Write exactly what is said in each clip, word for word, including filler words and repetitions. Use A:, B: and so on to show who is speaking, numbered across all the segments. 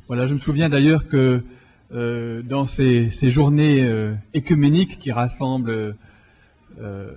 A: Voilà, je me souviens d'ailleurs que euh, dans ces, ces journées euh, écuméniques qui rassemblent euh,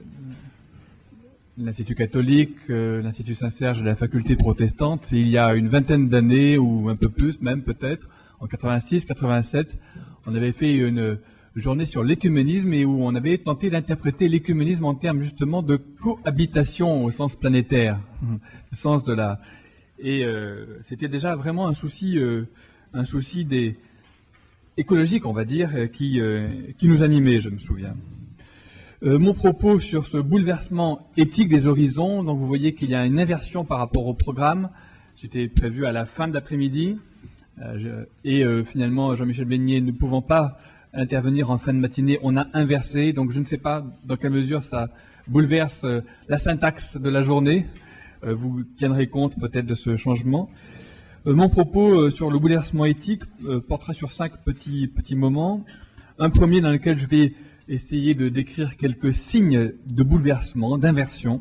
A: l'Institut catholique, euh, l'Institut Saint-Serge et la faculté protestante, il y a une vingtaine d'années, ou un peu plus même peut-être, en quatre-vingt-six quatre-vingt-sept, on avait fait une journée sur l'écuménisme et où on avait tenté d'interpréter l'écuménisme en termes justement de cohabitation au sens planétaire, le sens de la... Et euh, c'était déjà vraiment un souci, euh, un souci des écologique, on va dire, qui, euh, qui nous animait, je me souviens. Euh, mon propos sur ce bouleversement éthique des horizons, donc vous voyez qu'il y a une inversion par rapport au programme. J'étais prévu à la fin de l'après-midi euh, et euh, finalement Jean-Michel Beignet ne pouvant pas intervenir en fin de matinée, on a inversé, donc je ne sais pas dans quelle mesure ça bouleverse euh, la syntaxe de la journée. Euh, vous tiendrez compte peut-être de ce changement. Euh, mon propos euh, sur le bouleversement éthique euh, portera sur cinq petits, petits moments. Un premier dans lequel je vais essayer de décrire quelques signes de bouleversement, d'inversion.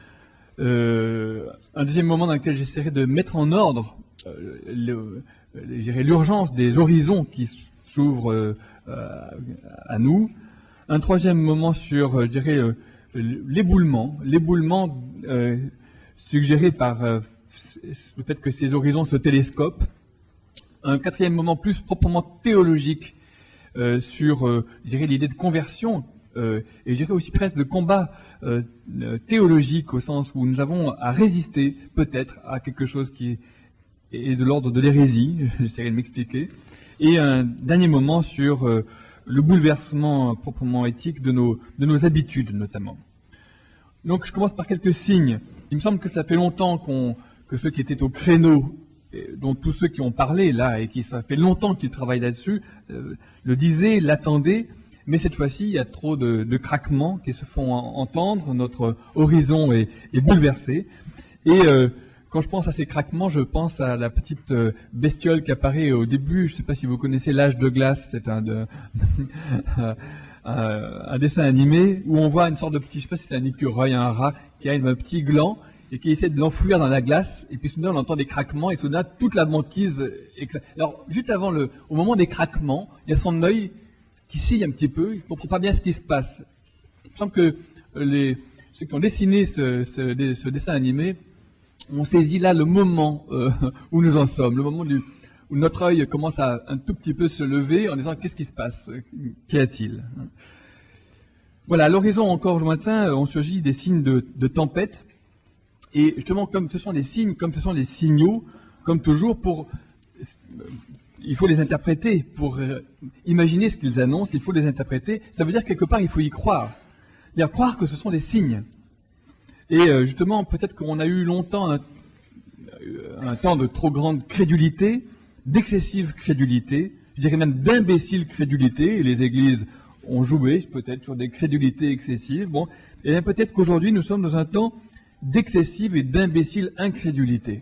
A: Euh, un deuxième moment dans lequel j'essaierai de mettre en ordre euh, l'urgence des horizons qui s'ouvrent euh, à nous. Un troisième moment sur, je dirais, euh, l'éboulement, l'éboulement euh, suggéré par euh, le fait que ces horizons se télescopent. Un quatrième moment plus proprement théologique euh, sur, euh, je dirais, l'idée de conversion euh, et je dirais aussi presque de combat euh, théologique au sens où nous avons à résister peut-être à quelque chose qui est de l'ordre de l'hérésie, j'essaierai de m'expliquer. Et un dernier moment sur euh, le bouleversement proprement éthique de nos, de nos habitudes notamment. Donc je commence par quelques signes. Il me semble que ça fait longtemps qu'on, que ceux qui étaient au créneau, dont tous ceux qui ont parlé là et qui ça fait longtemps qu'ils travaillent là-dessus, euh, le disaient, l'attendaient, mais cette fois-ci il y a trop de, de craquements qui se font entendre, notre horizon est, est bouleversé. Et euh, quand je pense à ces craquements, je pense à la petite euh, bestiole qui apparaît au début. Je ne sais pas si vous connaissez L'Âge de glace, c'est un, de, un, un dessin animé où on voit une sorte de petit, je ne sais pas si c'est un écureuil, un rat, qui a un petit gland et qui essaie de l'enfouir dans la glace. Et puis soudain, on entend des craquements et soudain, toute la banquise éclate. Alors, juste avant le, au moment des craquements, il y a son œil qui scie un petit peu. Il ne comprend pas bien ce qui se passe. Il me semble que les, ceux qui ont dessiné ce, ce, ce dessin animé on saisit là le moment euh, où nous en sommes, le moment du, où notre œil commence à un tout petit peu se lever en disant qu'est-ce qui se passe, qu'y a-t-il? Voilà, à l'horizon encore lointain, on surgit des signes de, de tempête. Et justement, comme ce sont des signes, comme ce sont des signaux, comme toujours, pour, il faut les interpréter. Pour imaginer ce qu'ils annoncent, il faut les interpréter. Ça veut dire quelque part, il faut y croire. C'est-à-dire croire que ce sont des signes. Et justement, peut-être qu'on a eu longtemps un, un temps de trop grande crédulité, d'excessive crédulité, je dirais même d'imbécile crédulité, et les églises ont joué peut-être sur des crédulités excessives. Bon, et bien peut-être qu'aujourd'hui nous sommes dans un temps d'excessive et d'imbécile incrédulité.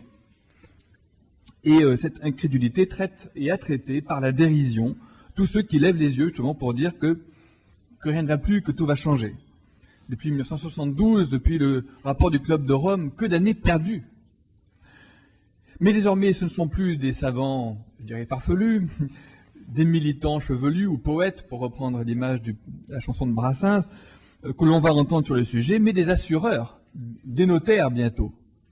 A: Et euh, cette incrédulité traite et a traité par la dérision tous ceux qui lèvent les yeux justement pour dire que, que rien ne va plus, que tout va changer. Depuis mille neuf cent soixante-douze, depuis le rapport du Club de Rome, que d'années perdues. Mais désormais, ce ne sont plus des savants, je dirais, farfelus, des militants chevelus ou poètes, pour reprendre l'image de la chanson de Brassens, euh, que l'on va entendre sur le sujet, mais des assureurs, des notaires bientôt.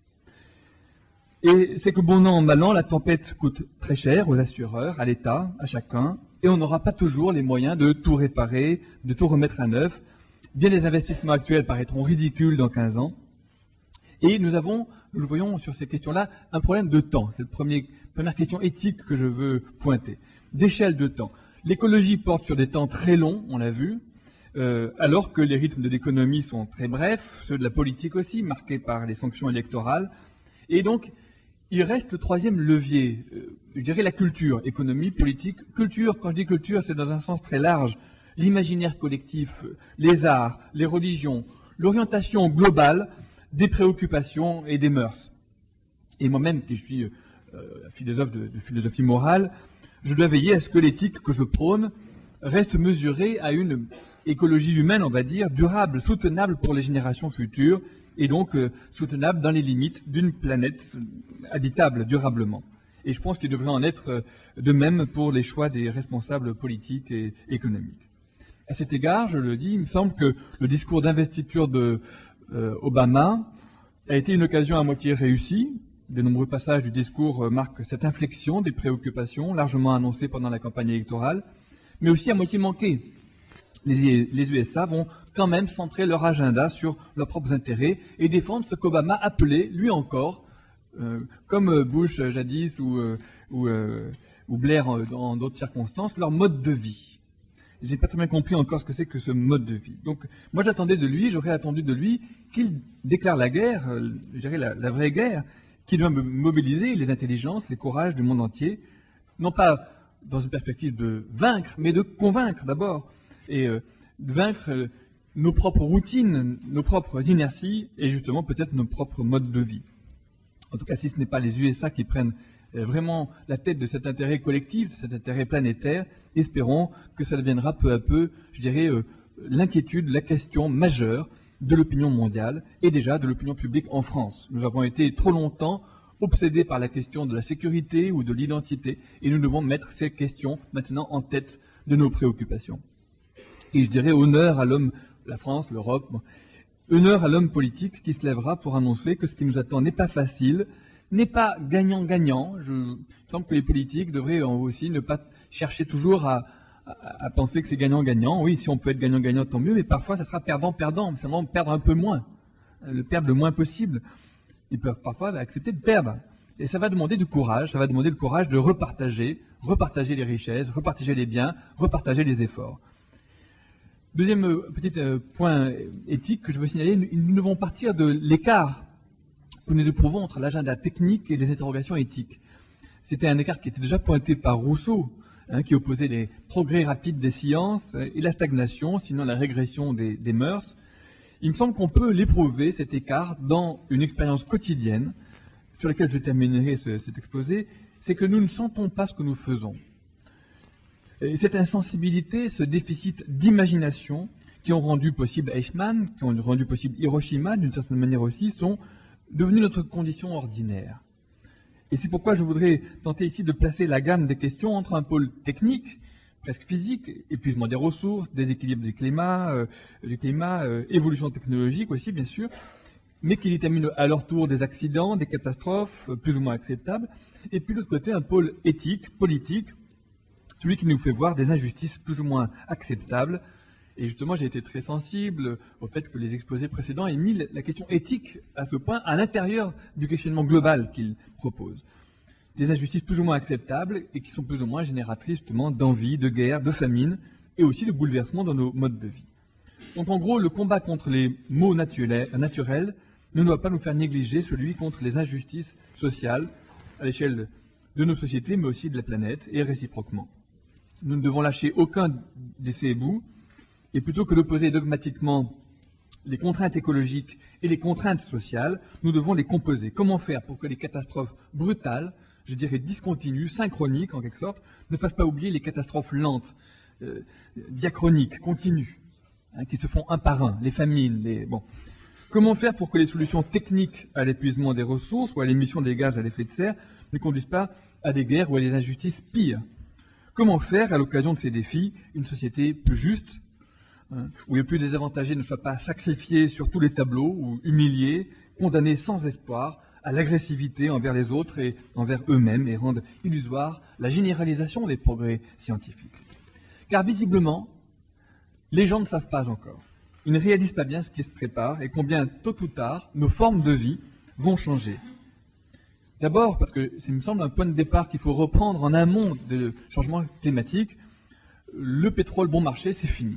A: Et c'est que bon an, mal an, la tempête coûte très cher aux assureurs, à l'État, à chacun, et on n'aura pas toujours les moyens de tout réparer, de tout remettre à neuf. Bien des investissements actuels paraîtront ridicules dans quinze ans. Et nous avons, nous le voyons sur ces questions-là, un problème de temps. C'est la première question éthique que je veux pointer. D'échelle de temps. L'écologie porte sur des temps très longs, on l'a vu, euh, alors que les rythmes de l'économie sont très brefs, ceux de la politique aussi, marqués par les sanctions électorales. Et donc, il reste le troisième levier, euh, je dirais la culture, économie, politique, culture. Quand je dis culture, c'est dans un sens très large. L'imaginaire collectif, les arts, les religions, l'orientation globale des préoccupations et des mœurs. Et moi-même, qui suis euh, philosophe de, de philosophie morale, je dois veiller à ce que l'éthique que je prône reste mesurée à une écologie humaine, on va dire, durable, soutenable pour les générations futures, et donc euh, soutenable dans les limites d'une planète habitable durablement. Et je pense qu'il devrait en être de même pour les choix des responsables politiques et économiques. À cet égard, je le dis, il me semble que le discours d'investiture de euh, Obama a été une occasion à moitié réussie. De nombreux passages du discours marquent cette inflexion des préoccupations largement annoncées pendant la campagne électorale, mais aussi à moitié manquée. Les, les U S A vont quand même centrer leur agenda sur leurs propres intérêts et défendre ce qu'Obama appelait, lui encore, euh, comme Bush jadis ou, euh, ou, euh, ou Blair dans d'autres circonstances, leur mode de vie. Je n'ai pas très bien compris encore ce que c'est que ce mode de vie. Donc, moi j'attendais de lui, j'aurais attendu de lui qu'il déclare la guerre, euh, je dirais la, la vraie guerre, qui doit mobiliser les intelligences, les courages du monde entier, non pas dans une perspective de vaincre, mais de convaincre d'abord, et euh, de vaincre euh, nos propres routines, nos propres inerties, et justement peut-être nos propres modes de vie. En tout cas, si ce n'est pas les U S A qui prennent euh, vraiment la tête de cet intérêt collectif, de cet intérêt planétaire, espérons que ça deviendra peu à peu, je dirais, euh, l'inquiétude, la question majeure de l'opinion mondiale et déjà de l'opinion publique en France. Nous avons été trop longtemps obsédés par la question de la sécurité ou de l'identité et nous devons mettre ces questions maintenant en tête de nos préoccupations. Et je dirais honneur à l'homme, la France, l'Europe, bon, honneur à l'homme politique qui se lèvera pour annoncer que ce qui nous attend n'est pas facile, n'est pas gagnant-gagnant. Je, il me semble que les politiques devraient aussi ne pas chercher toujours à à penser que c'est gagnant-gagnant. Oui, si on peut être gagnant-gagnant, tant mieux, mais parfois, ça sera perdant-perdant. Seulement perdre un peu moins, le perdre le moins possible. Ils peuvent parfois accepter de perdre. Et ça va demander du courage, ça va demander le courage de repartager, repartager les richesses, repartager les biens, repartager les efforts. Deuxième petit point éthique que je veux signaler, nous devons partir de l'écart que nous éprouvons entre l'agenda technique et les interrogations éthiques. C'était un écart qui était déjà pointé par Rousseau, Hein, qui opposait les progrès rapides des sciences et la stagnation, sinon la régression des, des mœurs. Il me semble qu'on peut l'éprouver, cet écart, dans une expérience quotidienne, sur laquelle je terminerai ce, cet exposé, c'est que nous ne sentons pas ce que nous faisons. Et cette insensibilité, ce déficit d'imagination, qui ont rendu possible Eichmann, qui ont rendu possible Hiroshima, d'une certaine manière aussi, sont devenus notre condition ordinaire. Et c'est pourquoi je voudrais tenter ici de placer la gamme des questions entre un pôle technique, presque physique, épuisement des ressources, déséquilibre du climat, euh, du climat euh, évolution technologique aussi, bien sûr, mais qui déterminent à leur tour des accidents, des catastrophes euh, plus ou moins acceptables, et puis de l'autre côté, un pôle éthique, politique, celui qui nous fait voir des injustices plus ou moins acceptables. Et justement, j'ai été très sensible au fait que les exposés précédents aient mis la question éthique à ce point à l'intérieur du questionnement global qu'ils proposent. Des injustices plus ou moins acceptables et qui sont plus ou moins génératrices justement d'envie, de guerre, de famine et aussi de bouleversements dans nos modes de vie. Donc en gros, le combat contre les maux naturels ne doit pas nous faire négliger celui contre les injustices sociales à l'échelle de nos sociétés, mais aussi de la planète et réciproquement. Nous ne devons lâcher aucun de ces bouts. Et plutôt que d'opposer dogmatiquement les contraintes écologiques et les contraintes sociales, nous devons les composer. Comment faire pour que les catastrophes brutales, je dirais discontinues, synchroniques en quelque sorte, ne fassent pas oublier les catastrophes lentes, euh, diachroniques, continues, hein, qui se font un par un, les famines, les... Bon. Comment faire pour que les solutions techniques à l'épuisement des ressources ou à l'émission des gaz à effet de serre ne conduisent pas à des guerres ou à des injustices pires? Comment faire, à l'occasion de ces défis, une société plus juste, où les plus désavantagés ne soient pas sacrifiés sur tous les tableaux ou humiliés, condamnés sans espoir à l'agressivité envers les autres et envers eux-mêmes et rendent illusoire la généralisation des progrès scientifiques. Car visiblement, les gens ne savent pas encore. Ils ne réalisent pas bien ce qui se prépare et combien tôt ou tard nos formes de vie vont changer. D'abord parce que ça me semble un point de départ qu'il faut reprendre en amont du changement climatique. Le pétrole bon marché, c'est fini.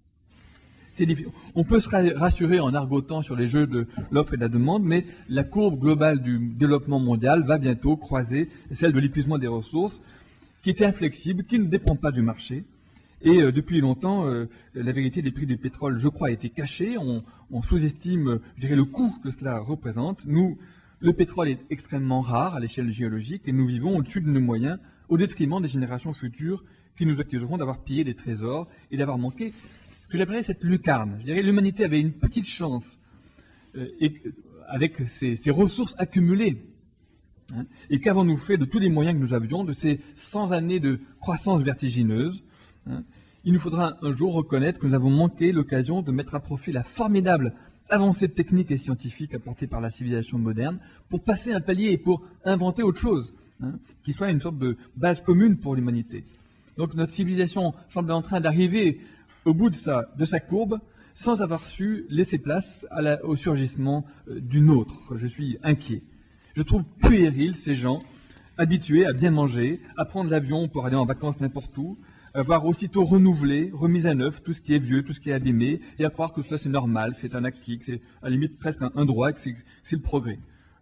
A: On peut se rassurer en argotant sur les jeux de l'offre et de la demande, mais la courbe globale du développement mondial va bientôt croiser celle de l'épuisement des ressources, qui est inflexible, qui ne dépend pas du marché. Et euh, depuis longtemps, euh, la vérité des prix du pétrole, je crois, a été cachée. On, on sous-estime, je dirais, le coût que cela représente. Nous, le pétrole est extrêmement rare à l'échelle géologique et nous vivons au-dessus de nos moyens, au détriment des générations futures qui nous accuseront d'avoir pillé des trésors et d'avoir manqué ce que j'appellerais cette lucarne. Je dirais que l'humanité avait une petite chance euh, et, avec ses, ses ressources accumulées Hein, et qu'avons-nous fait de tous les moyens que nous avions, de ces cent années de croissance vertigineuse? Hein? Il nous faudra un jour reconnaître que nous avons manqué l'occasion de mettre à profit la formidable avancée technique et scientifique apportée par la civilisation moderne pour passer un palier et pour inventer autre chose, hein, qui soit une sorte de base commune pour l'humanité. Donc notre civilisation semble en train d'arriver au bout de sa, de sa courbe sans avoir su laisser place à la, au surgissement euh, d'une autre. Je suis inquiet. Je trouve puéril ces gens habitués à bien manger, à prendre l'avion pour aller en vacances n'importe où, avoir aussitôt renouvelé, remis à neuf tout ce qui est vieux, tout ce qui est abîmé, et à croire que cela c'est normal, que c'est un acquis, que c'est à la limite presque un, un droit, que c'est, c'est le progrès.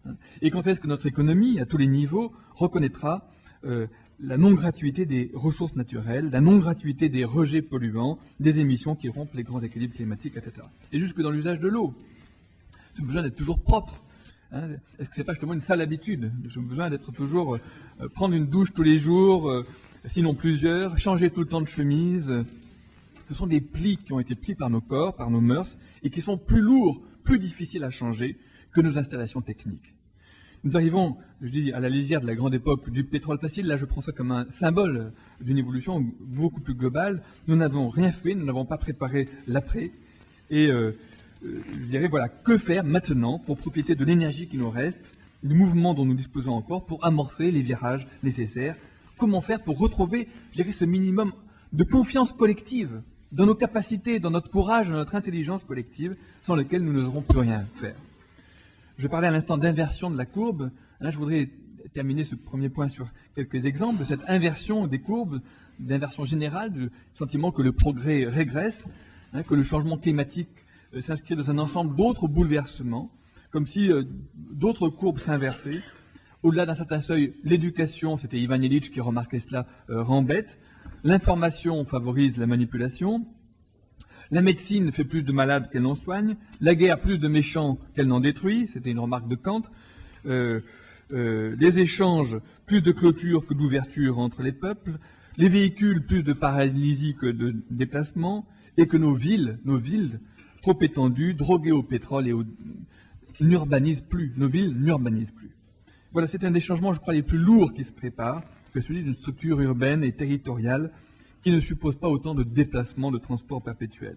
A: Et quand est-ce que notre économie, à tous les niveaux, reconnaîtra euh, la non-gratuité des ressources naturelles, la non-gratuité des rejets polluants, des émissions qui rompent les grands équilibres climatiques, et cetera. Et jusque dans l'usage de l'eau. C'est besoin d'être toujours propre. Hein, est-ce que c'est pas justement une sale habitude? J'ai besoin d'être toujours, euh, prendre une douche tous les jours, euh, sinon plusieurs, changer tout le temps de chemise. Ce sont des plis qui ont été pris par nos corps, par nos mœurs, et qui sont plus lourds, plus difficiles à changer que nos installations techniques. Nous arrivons, je dis, à la lisière de la grande époque du pétrole facile. Là, je prends ça comme un symbole d'une évolution beaucoup plus globale. Nous n'avons rien fait, nous n'avons pas préparé l'après. Et euh, je dirais, voilà, que faire maintenant pour profiter de l'énergie qui nous reste, du mouvement dont nous disposons encore, pour amorcer les virages nécessaires? Comment faire pour retrouver, je dirais, ce minimum de confiance collective dans nos capacités, dans notre courage, dans notre intelligence collective, sans lequel nous n'oserons plus rien faire? Je parlais à l'instant d'inversion de la courbe. Hein, je voudrais terminer ce premier point sur quelques exemples de cette inversion des courbes, d'inversion générale, du sentiment que le progrès régresse, hein, que le changement climatique euh, s'inscrit dans un ensemble d'autres bouleversements, comme si euh, d'autres courbes s'inversaient. Au-delà d'un certain seuil, l'éducation, c'était Ivan Illich qui remarquait cela, euh, rend bête. L'information favorise la manipulation. La médecine fait plus de malades qu'elle n'en soigne. La guerre, plus de méchants qu'elle n'en détruit. C'était une remarque de Kant. Euh, euh, les échanges, plus de clôture que d'ouverture entre les peuples. Les véhicules, plus de paralysie que de déplacement. Et que nos villes, nos villes, trop étendues, droguées au pétrole et au... n'urbanisent plus. Nos villes n'urbanisent plus. Voilà, c'est un des changements, je crois, les plus lourds qui se préparent que celui d'une structure urbaine et territoriale qui ne suppose pas autant de déplacements, de transports perpétuels,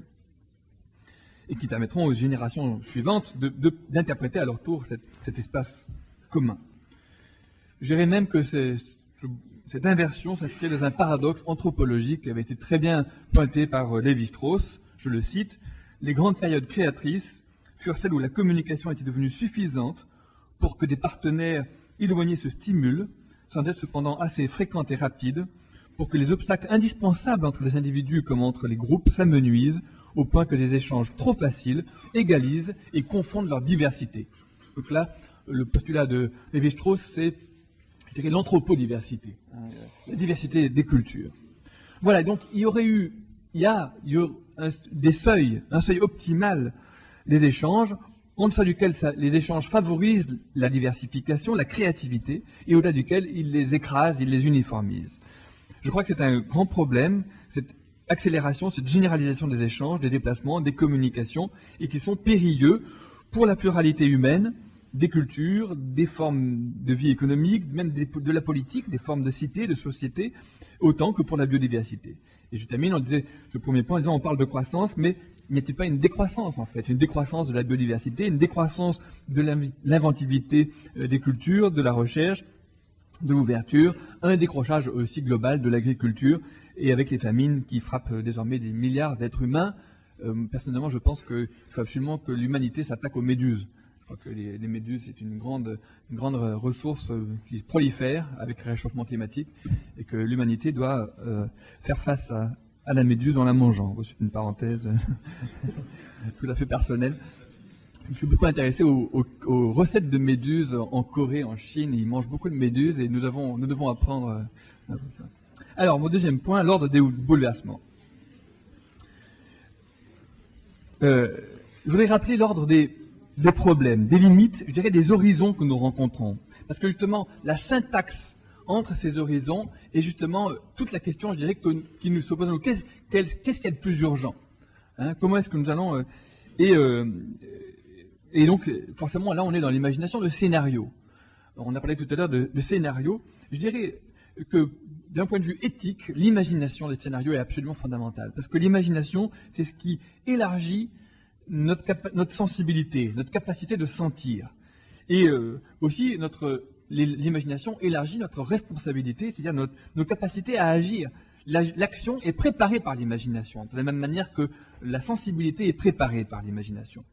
A: et qui permettront aux générations suivantes de, de, d'interpréter à leur tour cette, cet espace commun. Je dirais même que c'est, cette inversion s'inscrit dans un paradoxe anthropologique qui avait été très bien pointé par Lévi-Strauss. Je le cite: « Les grandes périodes créatrices furent celles où la communication était devenue suffisante pour que des partenaires éloignés se stimulent, sans être cependant assez fréquentes et rapides, pour que les obstacles indispensables entre les individus comme entre les groupes s'amenuisent au point que des échanges trop faciles égalisent et confondent leur diversité. » Donc là, le postulat de Lévi-Strauss, c'est, je dirais, l'anthropodiversité, hein, la diversité des cultures. Voilà, donc il y aurait eu, il y a, il y a un, des seuils, un seuil optimal des échanges, en deçà duquel ça, les échanges favorisent la diversification, la créativité, et au-delà duquel ils les écrasent, ils les uniformisent. Je crois que c'est un grand problème, cette accélération, cette généralisation des échanges, des déplacements, des communications, et qui sont périlleux pour la pluralité humaine, des cultures, des formes de vie économique, même des, de la politique, des formes de cité, de société, autant que pour la biodiversité. Et je termine, on disait, ce premier point, en disant, on parle de croissance, mais il n'y a-t-il pas une décroissance, en fait, une décroissance de la biodiversité, une décroissance de l'inventivité des cultures, de la recherche, de l'ouverture, un décrochage aussi global de l'agriculture, et avec les famines qui frappent désormais des milliards d'êtres humains. Euh, personnellement, je pense qu'il faut absolument que l'humanité s'attaque aux méduses. Je crois que les, les méduses, c'est une grande, une grande ressource qui prolifère avec le réchauffement climatique, et que l'humanité doit euh, faire face à, à la méduse en la mangeant. C'est une parenthèse tout à fait personnelle. Je suis beaucoup intéressé aux, aux, aux recettes de méduses en Corée, en Chine. Ils mangent beaucoup de méduses et nous, avons, nous devons apprendre. Euh, Alors, mon deuxième point, l'ordre des bouleversements. Euh, je voudrais rappeler l'ordre des, des problèmes, des limites, je dirais des horizons que nous rencontrons. Parce que justement, la syntaxe entre ces horizons est justement toute la question, je dirais, que, qui nous se pose à nous. Qu'est-ce qu'est-ce qu'il y a de plus urgent, hein? Comment est-ce que nous allons... Euh, et... Euh, Et donc, forcément, là, on est dans l'imagination de scénario. On a parlé tout à l'heure de, de scénarios. Je dirais que d'un point de vue éthique, l'imagination des scénarios est absolument fondamentale. Parce que l'imagination, c'est ce qui élargit notre, notre sensibilité, notre capacité de sentir. Et euh, aussi, notre l'imagination élargit notre responsabilité, c'est-à-dire notre, nos capacités à agir. L'action est préparée par l'imagination, de la même manière que la sensibilité est préparée par l'imagination.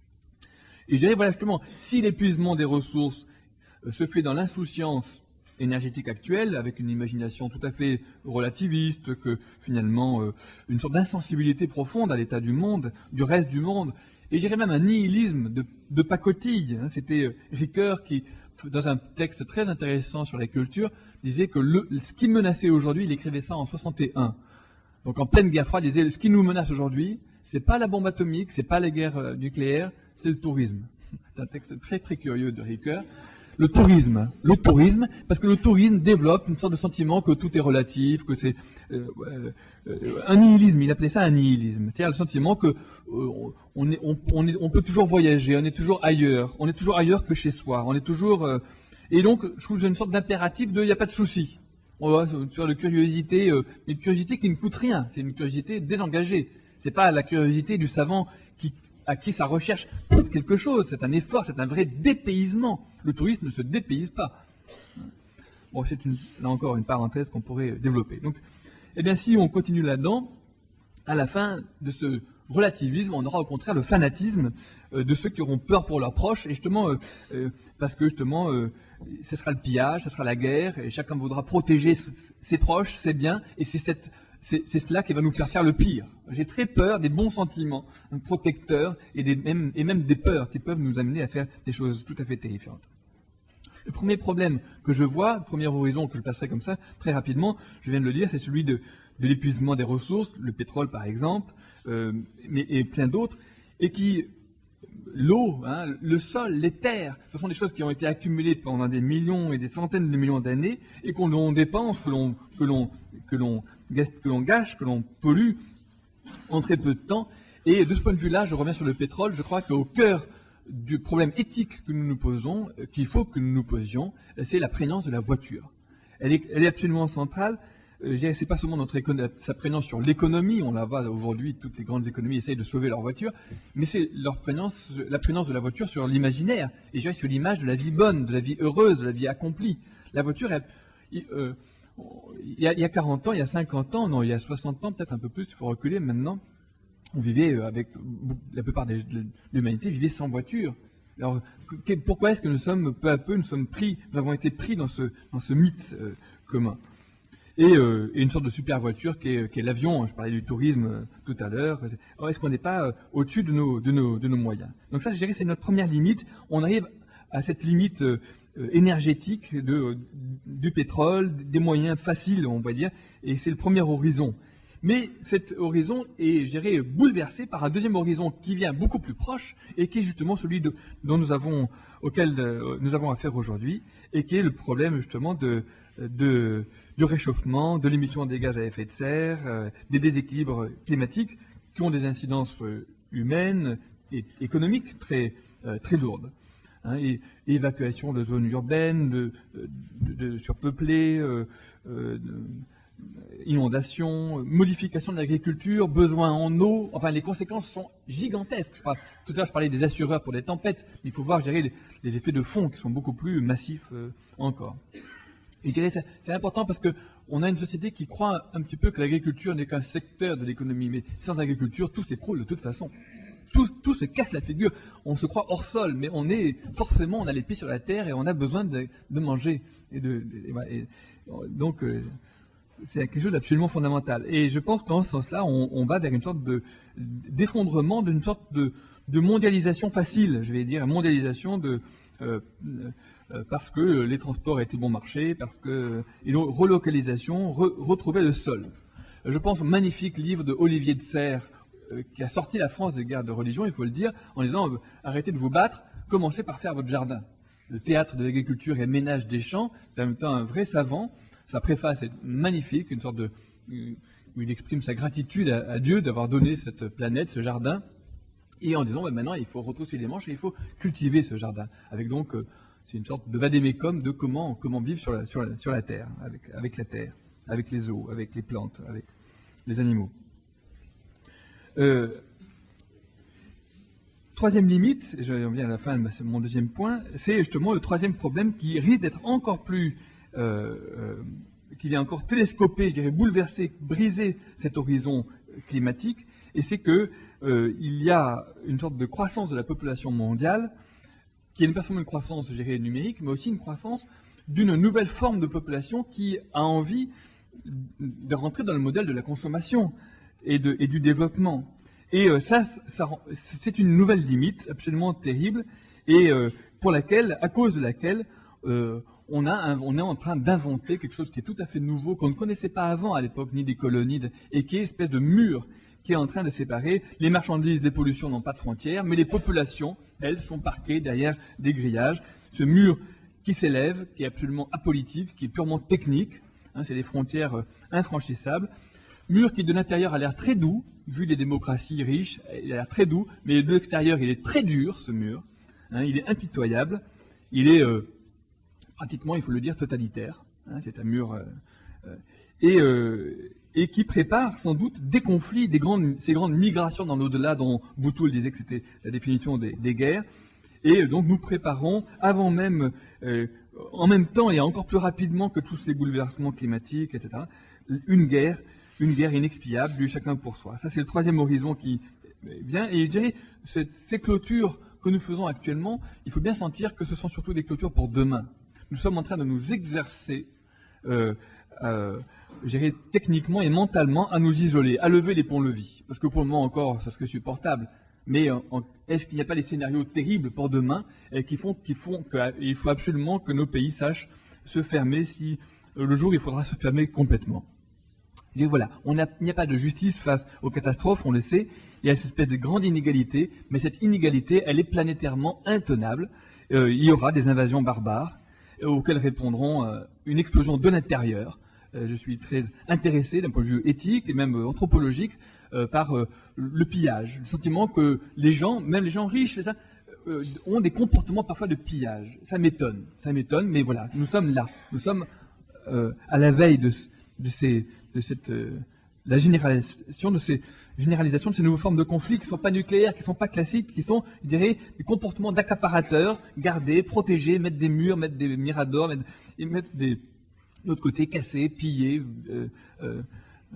A: Et je dirais, voilà, justement, si l'épuisement des ressources euh, se fait dans l'insouciance énergétique actuelle, avec une imagination tout à fait relativiste, que finalement, euh, une sorte d'insensibilité profonde à l'état du monde, du reste du monde, et je dirais même un nihilisme de, de pacotille. Hein. C'était euh, Ricoeur qui, dans un texte très intéressant sur la culture, disait que le, ce qui menaçait aujourd'hui, il écrivait ça en soixante et un. Donc en pleine guerre froide, il disait, ce qui nous menace aujourd'hui, c'est pas la bombe atomique, c'est pas les guerres euh, nucléaires, c'est le tourisme. C'est un texte très très curieux de Ricoeur. Le tourisme, le tourisme, parce que le tourisme développe une sorte de sentiment que tout est relatif, que c'est euh, euh, un nihilisme, il appelait ça un nihilisme, c'est-à-dire le sentiment que euh, on, est, on, on, est, on peut toujours voyager, on est toujours ailleurs, on est toujours ailleurs que chez soi, on est toujours... Euh, et donc, je trouve que j'ai une sorte d'impératif de « il n'y a pas de souci ». On va sur la curiosité, euh, une curiosité qui ne coûte rien, c'est une curiosité désengagée, c'est pas la curiosité du savant qui... à qui sa recherche coûte quelque chose, c'est un effort, c'est un vrai dépaysement. Le tourisme ne se dépayse pas. Bon, c'est là encore une parenthèse qu'on pourrait développer. Donc, eh bien, si on continue là-dedans, à la fin de ce relativisme, on aura au contraire le fanatisme euh, de ceux qui auront peur pour leurs proches, et justement, euh, euh, parce que justement, euh, ce sera le pillage, ce sera la guerre, et chacun voudra protéger ses proches, ses biens, et c'est cette... C'est cela qui va nous faire faire le pire. J'ai très peur des bons sentiments protecteurs et, des, même, et même des peurs qui peuvent nous amener à faire des choses tout à fait terrifiantes. Le premier problème que je vois, le premier horizon que je passerai comme ça, très rapidement, je viens de le dire, c'est celui de, de l'épuisement des ressources, le pétrole par exemple, euh, mais, et plein d'autres, et qui... L'eau, hein, le sol, les terres, ce sont des choses qui ont été accumulées pendant des millions et des centaines de millions d'années et qu'on dépense, que l'on que l'on que l'on que l'on gâche, que l'on pollue en très peu de temps. Et de ce point de vue-là, je reviens sur le pétrole. Je crois qu'au cœur du problème éthique que nous nous posons, qu'il faut que nous nous posions, c'est la prégnance de la voiture. Elle est, elle est absolument centrale. Euh, c'est pas seulement notre sa prégnance sur l'économie, on la voit aujourd'hui, toutes les grandes économies essayent de sauver leur voiture, mais c'est leur prégnance, la prégnance de la voiture sur l'imaginaire, et je dirais sur l'image de la vie bonne, de la vie heureuse, de la vie accomplie. La voiture, elle, euh, il, y a, il y a quarante ans, il y a cinquante ans, non, il y a soixante ans, peut-être un peu plus, il faut reculer maintenant, on vivait avec, la plupart de l'humanité vivait sans voiture. Alors, que, pourquoi est-ce que nous sommes, peu à peu, nous sommes pris, nous avons été pris dans ce, dans ce mythe euh, commun? Et, euh, et une sorte de super voiture qui est, qui est l'avion. Je parlais du tourisme euh, tout à l'heure. Est-ce qu'on n'est pas euh, au-dessus de nos, de, nos, de nos moyens? Donc ça, je dirais, c'est notre première limite. On arrive à cette limite euh, énergétique de, euh, du pétrole, des moyens faciles, on va dire, et c'est le premier horizon. Mais cet horizon est, je dirais, bouleversé par un deuxième horizon qui vient beaucoup plus proche et qui est justement celui de, dont nous avons, auquel euh, nous avons affaire aujourd'hui, et qui est le problème justement de, de du réchauffement, de l'émission des gaz à effet de serre, euh, des déséquilibres climatiques qui ont des incidences euh, humaines et économiques très, euh, très lourdes. Hein, et, et évacuation de zones urbaines, de, de, de surpeuplées, euh, euh, de, inondations, modification de l'agriculture, besoin en eau, enfin les conséquences sont gigantesques. Je parle, tout à l'heure je parlais des assureurs pour des tempêtes, mais il faut voir, je dirais, les, les effets de fond qui sont beaucoup plus massifs euh, encore. Et je dirais c'est important parce qu'on a une société qui croit un petit peu que l'agriculture n'est qu'un secteur de l'économie, mais sans agriculture, tout s'écroule de toute façon. Tout, tout se casse la figure. On se croit hors sol, mais on est forcément, on a les pieds sur la terre et on a besoin de, de manger. Et de, et, et, donc, euh, c'est quelque chose d'absolument fondamental. Et je pense qu'en ce sens-là, on, on va vers une sorte de d'effondrement, d'une sorte de, de mondialisation facile, je vais dire, mondialisation de... Euh, parce que les transports étaient bon marché, parce que et donc relocalisation, re, retrouver le sol. Je pense au magnifique livre de Olivier de Serres euh, qui a sorti la France des guerres de religion, il faut le dire, en disant euh, arrêtez de vous battre, commencez par faire votre jardin. Le théâtre de l'agriculture et ménage des champs, c'est en même temps un vrai savant. Sa préface est magnifique, une sorte de euh, où il exprime sa gratitude à, à Dieu d'avoir donné cette planète, ce jardin, et en disant bah, maintenant il faut retrousser les manches et il faut cultiver ce jardin, avec donc euh, c'est une sorte de vadémécum de comment, comment vivre sur la, sur la, sur la Terre, avec, avec la Terre, avec les eaux, avec les plantes, avec les animaux. Euh, troisième limite, et je reviens à la fin, c'est mon deuxième point, c'est justement le troisième problème qui risque d'être encore plus, euh, euh, qui est encore télescopé, je dirais bouleversé, brisé cet horizon climatique, et c'est que euh, il y a une sorte de croissance de la population mondiale, qui est non pas seulement une croissance, je dirais, numérique, mais aussi une croissance d'une nouvelle forme de population qui a envie de rentrer dans le modèle de la consommation et, de, et du développement. Et euh, ça, ça c'est une nouvelle limite absolument terrible, et euh, pour laquelle, à cause de laquelle, euh, on, a un, on est en train d'inventer quelque chose qui est tout à fait nouveau, qu'on ne connaissait pas avant à l'époque, ni des colonies, et qui est une espèce de mur qui est en train de séparer. Les marchandises, les pollutions n'ont pas de frontières, mais les populations, elles, sont parquées derrière des grillages. Ce mur qui s'élève, qui est absolument apolitique, qui est purement technique, hein, c'est des frontières euh, infranchissables. Mur qui de l'intérieur a l'air très doux, vu les démocraties riches, il a l'air très doux, mais de l'extérieur il est très dur, ce mur. Hein, il est impitoyable, il est euh, pratiquement, il faut le dire, totalitaire. Hein, c'est un mur... Euh, euh, et... Euh, et qui prépare sans doute des conflits, des grandes, ces grandes migrations dans l'au-delà dont Boutoul disait que c'était la définition des, des guerres. Et donc nous préparons, avant même, euh, en même temps et encore plus rapidement que tous ces bouleversements climatiques, et cetera, une guerre, une guerre inexpiable, du chacun pour soi. Ça, c'est le troisième horizon qui vient. Et je dirais, cette, ces clôtures que nous faisons actuellement, il faut bien sentir que ce sont surtout des clôtures pour demain. Nous sommes en train de nous exercer euh, euh, je dirais techniquement et mentalement à nous isoler, à lever les ponts-levis. Parce que pour le moment encore, ça serait supportable. Mais est-ce qu'il n'y a pas des scénarios terribles pour demain et qui font qu'il font qu'il faut absolument que nos pays sachent se fermer si le jour il faudra se fermer complètement. Et voilà, on a, il n'y a pas de justice face aux catastrophes, on le sait. Il y a cette espèce de grande inégalité, mais cette inégalité, elle est planétairement intenable. Euh, il y aura des invasions barbares euh, auxquelles répondront euh, une explosion de l'intérieur. Euh, je suis très intéressé d'un point de vue éthique et même euh, anthropologique euh, par euh, le pillage. Le sentiment que les gens, même les gens riches, ça, euh, ont des comportements parfois de pillage. Ça m'étonne, ça m'étonne, mais voilà, nous sommes là. Nous sommes euh, à la veille de, de, ces, de cette, euh, la généralisation de, ces, généralisation de ces nouvelles formes de conflits qui ne sont pas nucléaires, qui ne sont pas classiques, qui sont, je dirais, des comportements d'accaparateurs, garder, protéger, mettre des murs, mettre des miradors, mettre, et mettre des... de l'autre côté, casser, piller. Euh, euh, euh,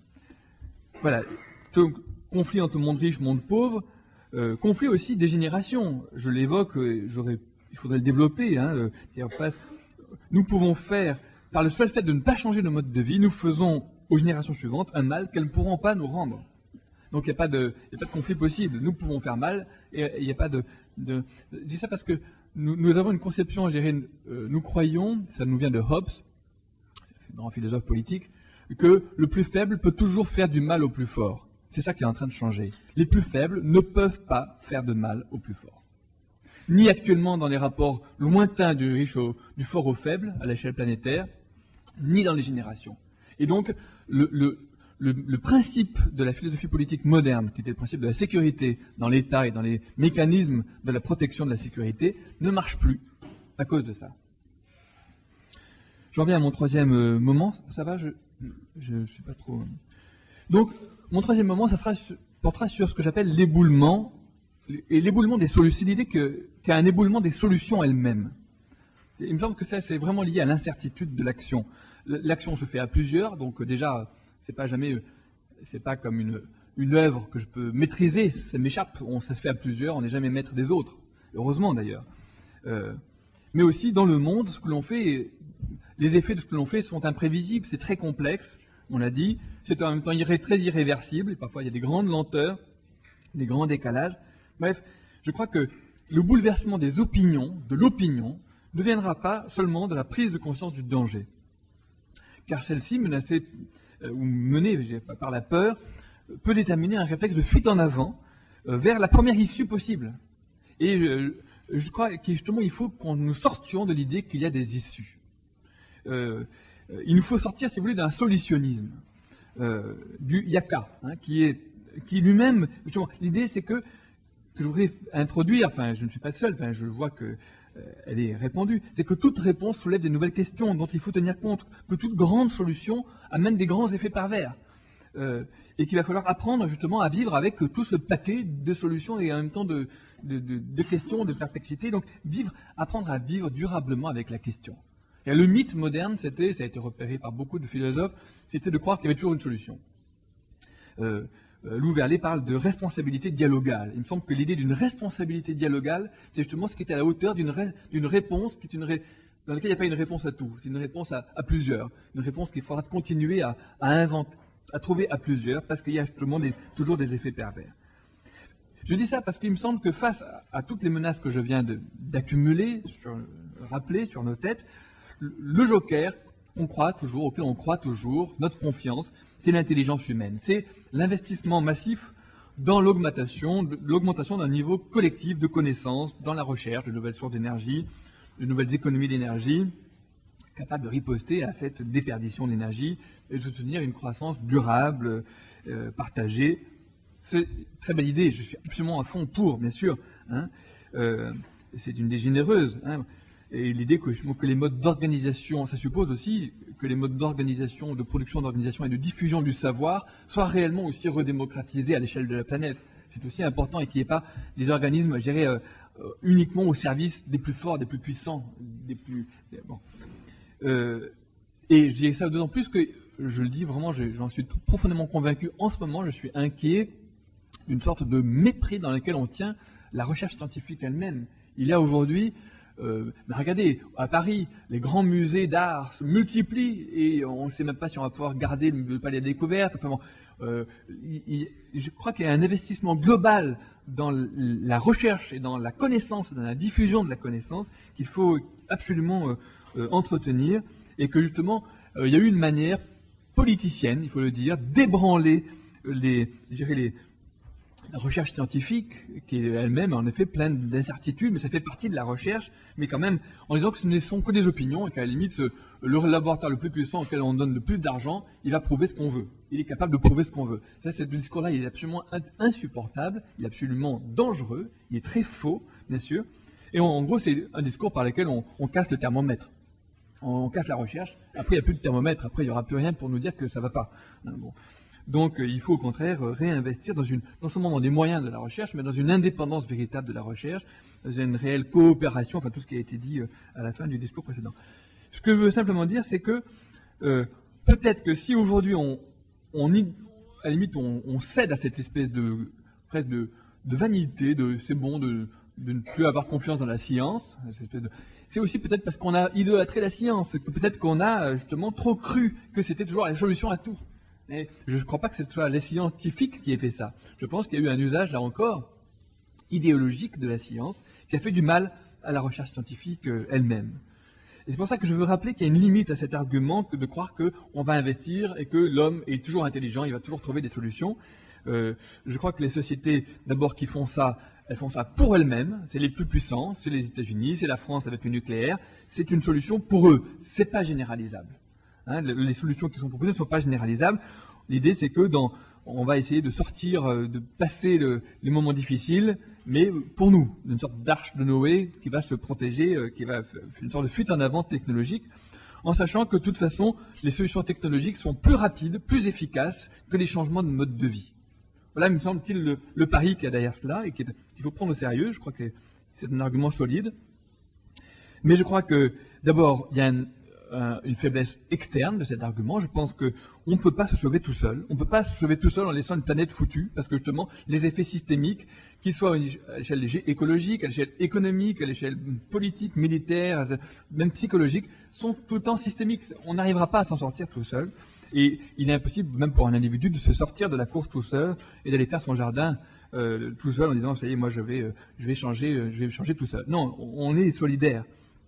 A: voilà. Donc, conflit entre monde riche, monde pauvre. Euh, conflit aussi des générations. Je l'évoque, j'aurais, il faudrait le développer. Hein, euh, nous pouvons faire, par le seul fait de ne pas changer de mode de vie, nous faisons aux générations suivantes un mal qu'elles ne pourront pas nous rendre. Donc il n'y a pas de, il n'y a pas de conflit possible. Nous pouvons faire mal et il n'y a pas de, de... Je dis ça parce que nous, nous avons une conception, je dirais, euh, nous croyons, ça nous vient de Hobbes, grand philosophe politique, que le plus faible peut toujours faire du mal au plus fort. C'est ça qui est en train de changer. Les plus faibles ne peuvent pas faire de mal au plus fort. Ni actuellement dans les rapports lointains du riche au, du fort au faible, à l'échelle planétaire, ni dans les générations. Et donc, le, le, le, le principe de la philosophie politique moderne, qui était le principe de la sécurité dans l'État et dans les mécanismes de la protection de la sécurité, ne marche plus à cause de ça. J'en viens à mon troisième euh, moment. Ça va, je ne suis pas trop... Donc, mon troisième moment, ça sera, portera sur ce que j'appelle l'éboulement, et l'éboulement des solutions, l'idée qu'il y a un éboulement des solutions elles-mêmes. Il me semble que ça, c'est vraiment lié à l'incertitude de l'action. L'action se fait à plusieurs, donc déjà, c'est pas jamais, c'est pas comme une, une œuvre que je peux maîtriser, ça m'échappe, on, ça se fait à plusieurs, on n'est jamais maître des autres. Heureusement d'ailleurs. Euh, mais aussi, dans le monde, ce que l'on fait... Les effets de ce que l'on fait sont imprévisibles, c'est très complexe, on l'a dit, c'est en même temps irré, très irréversible, et parfois il y a des grandes lenteurs, des grands décalages. Bref, je crois que le bouleversement des opinions, de l'opinion, ne viendra pas seulement de la prise de conscience du danger. Car celle-ci, menacée euh, ou menée par la peur, peut déterminer un réflexe de fuite en avant euh, vers la première issue possible. Et je, je crois que justement, il faut qu'on nous sortions de l'idée qu'il y a des issues. Euh, il nous faut sortir, si vous voulez, d'un solutionnisme, euh, du yaka, hein, qui est, qui lui-même, justement, l'idée c'est que, que je voudrais introduire, enfin je ne suis pas le seul, enfin je vois que elle est répandue, c'est que toute réponse soulève des nouvelles questions dont il faut tenir compte, que toute grande solution amène des grands effets pervers. Euh, et qu'il va falloir apprendre justement à vivre avec tout ce paquet de solutions et en même temps de, de, de, de questions, de perplexité. Donc vivre, apprendre à vivre durablement avec la question. Et le mythe moderne, c'était, ça a été repéré par beaucoup de philosophes, c'était de croire qu'il y avait toujours une solution. Euh, Lou Verlet parle de responsabilité dialogale. Il me semble que l'idée d'une responsabilité dialogale, c'est justement ce qui est à la hauteur d'une ré, d'une réponse qui est une ré, dans laquelle il n'y a pas une réponse à tout, c'est une réponse à, à plusieurs, une réponse qu'il faudra continuer à, à inventer, à trouver à plusieurs, parce qu'il y a justement des, toujours des effets pervers. Je dis ça parce qu'il me semble que face à, à toutes les menaces que je viens de, d'accumuler, sur, rappeler sur nos têtes, le, le joker qu'on croit toujours, auquel on croit toujours, notre confiance, c'est l'intelligence humaine. C'est l'investissement massif dans l'augmentation, l'augmentation d'un niveau collectif de connaissances, dans la recherche de nouvelles sources d'énergie, de nouvelles économies d'énergie, capables de riposter à cette déperdition d'énergie et de soutenir une croissance durable, euh, partagée. C'est une très belle idée, je suis absolument à fond pour, bien sûr. Hein. Euh, c'est une idée généreuse. Hein. Et l'idée que, que les modes d'organisation, ça suppose aussi que les modes d'organisation, de production, d'organisation et de diffusion du savoir soient réellement aussi redémocratisés à l'échelle de la planète. C'est aussi important et qu'il n'y ait pas des organismes, je dirais, euh, uniquement au service des plus forts, des plus puissants, des plus... Bon. Euh, et je dis ça d'autant plus que, je le dis vraiment, j'en suis profondément convaincu, en ce moment, je suis inquiet d'une sorte de mépris dans lequel on tient la recherche scientifique elle-même. Il y a aujourd'hui... Euh, mais regardez, à Paris, les grands musées d'art se multiplient et on ne sait même pas si on va pouvoir garder le palais des découvertes. Enfin bon, euh, il, il, je crois qu'il y a un investissement global dans la recherche et dans la connaissance, dans la diffusion de la connaissance qu'il faut absolument euh, euh, entretenir et que justement, euh, il y a eu une manière politicienne, il faut le dire, d'ébranler les, je dirais les la recherche scientifique, qui est elle-même en effet pleine d'incertitudes, mais ça fait partie de la recherche, mais quand même en disant que ce ne sont que des opinions et qu'à la limite, le laboratoire le plus puissant auquel on donne le plus d'argent, il va prouver ce qu'on veut. Il est capable de prouver ce qu'on veut. Ça, ce discours-là, il est absolument insupportable, il est absolument dangereux, il est très faux, bien sûr. Et en, en gros, c'est un discours par lequel on, on casse le thermomètre. On, on casse la recherche, après il n'y a plus de thermomètre, après il n'y aura plus rien pour nous dire que ça ne va pas. Bon. Donc il faut au contraire réinvestir dans une, non seulement dans des moyens de la recherche, mais dans une indépendance véritable de la recherche, dans une réelle coopération, enfin tout ce qui a été dit à la fin du discours précédent. Ce que je veux simplement dire, c'est que euh, peut-être que si aujourd'hui on, on, à la limite, on, on cède à cette espèce de presque de, de vanité, de c'est bon de, de ne plus avoir confiance dans la science, c'est aussi peut-être parce qu'on a idolâtré la science, que peut-être qu'on a justement trop cru que c'était toujours la solution à tout. Et je ne crois pas que ce soit les scientifiques qui aient fait ça. Je pense qu'il y a eu un usage, là encore, idéologique de la science, qui a fait du mal à la recherche scientifique euh, elle-même. Et c'est pour ça que je veux rappeler qu'il y a une limite à cet argument que de croire qu'on va investir et que l'homme est toujours intelligent, il va toujours trouver des solutions. Euh, je crois que les sociétés, d'abord, qui font ça, elles font ça pour elles-mêmes. C'est les plus puissants, c'est les États-Unis, c'est la France avec le nucléaire. C'est une solution pour eux. C'est pas généralisable. Hein, les solutions qui sont proposées ne sont pas généralisables. L'idée, c'est que dans, on va essayer de sortir, de passer le, les moments difficiles, mais pour nous, une sorte d'arche de Noé qui va se protéger, qui va faire une sorte de fuite en avant technologique, en sachant que de toute façon, les solutions technologiques sont plus rapides, plus efficaces que les changements de mode de vie. Voilà, me semble-t-il, le, le pari qu'il y a derrière cela et qu'il faut prendre au sérieux. Je crois que c'est un argument solide. Mais je crois que, d'abord, il y a un une faiblesse externe de cet argument. Je pense qu'on ne peut pas se sauver tout seul. On ne peut pas se sauver tout seul en laissant une planète foutue, parce que justement, les effets systémiques, qu'ils soient à l'échelle écologique, à l'échelle économique, à l'échelle politique, militaire, même psychologique, sont tout le temps systémiques. On n'arrivera pas à s'en sortir tout seul. Et il est impossible, même pour un individu, de se sortir de la course tout seul et d'aller faire son jardin euh, tout seul en disant « ça y est, moi je vais, euh, je vais changer, euh, je vais changer tout seul ». Non, on est solidaire.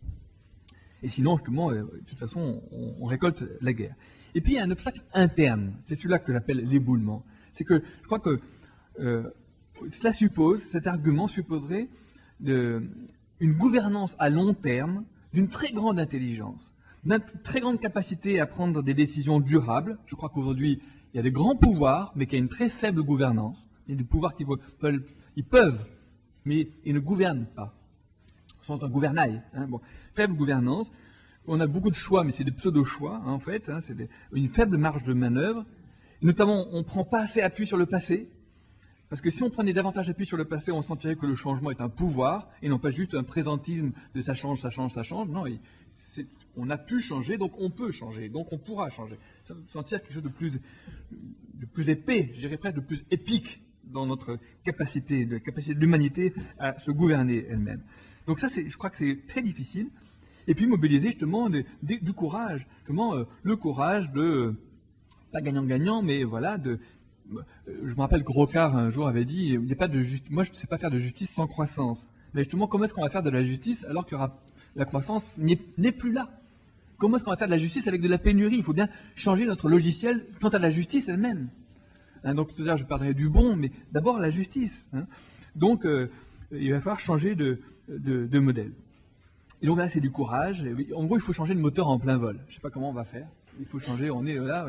A: Et sinon, justement, euh, de toute façon, on, on récolte la guerre. Et puis, il y a un obstacle interne. C'est celui-là que j'appelle l'éboulement. C'est que je crois que euh, cela suppose, cet argument supposerait de, une gouvernance à long terme d'une très grande intelligence, d'une très grande capacité à prendre des décisions durables. Je crois qu'aujourd'hui, il y a des grands pouvoirs, mais qu'il y a une très faible gouvernance. Il y a des pouvoirs qui peuvent, ils peuvent, mais ils ne gouvernent pas. sont un gouvernail. Hein, bon. Faible gouvernance, on a beaucoup de choix, mais c'est des pseudo-choix, hein, en fait, hein, c'est des, une faible marge de manœuvre. Et notamment, on ne prend pas assez appui sur le passé, parce que si on prenait davantage appui sur le passé, on sentirait que le changement est un pouvoir, et non pas juste un présentisme de ça change, ça change, ça change. Non, il, on a pu changer, donc on peut changer, donc on pourra changer. Ça sentir quelque chose de plus, de plus épais, je dirais presque de plus épique dans notre capacité, de capacité de l'humanité à se gouverner elle-même. Donc ça, je crois que c'est très difficile. Et puis mobiliser justement de, de, du courage, justement euh, le courage de, euh, pas gagnant-gagnant, mais voilà, de, euh, je me rappelle que Rocard un jour avait dit, il n'y a pas de justice, moi je ne sais pas faire de justice sans croissance. Mais justement, comment est-ce qu'on va faire de la justice alors que la croissance n'est plus là? Comment est-ce qu'on va faire de la justice avec de la pénurie? Il faut bien changer notre logiciel quant à la justice elle-même. Hein, donc tout à l'heure je parlerai du bon, mais d'abord la justice. Hein. Donc euh, il va falloir changer de, de, de modèle. Et donc là, c'est du courage. En gros, il faut changer de moteur en plein vol. Je ne sais pas comment on va faire. Il faut changer, on est là.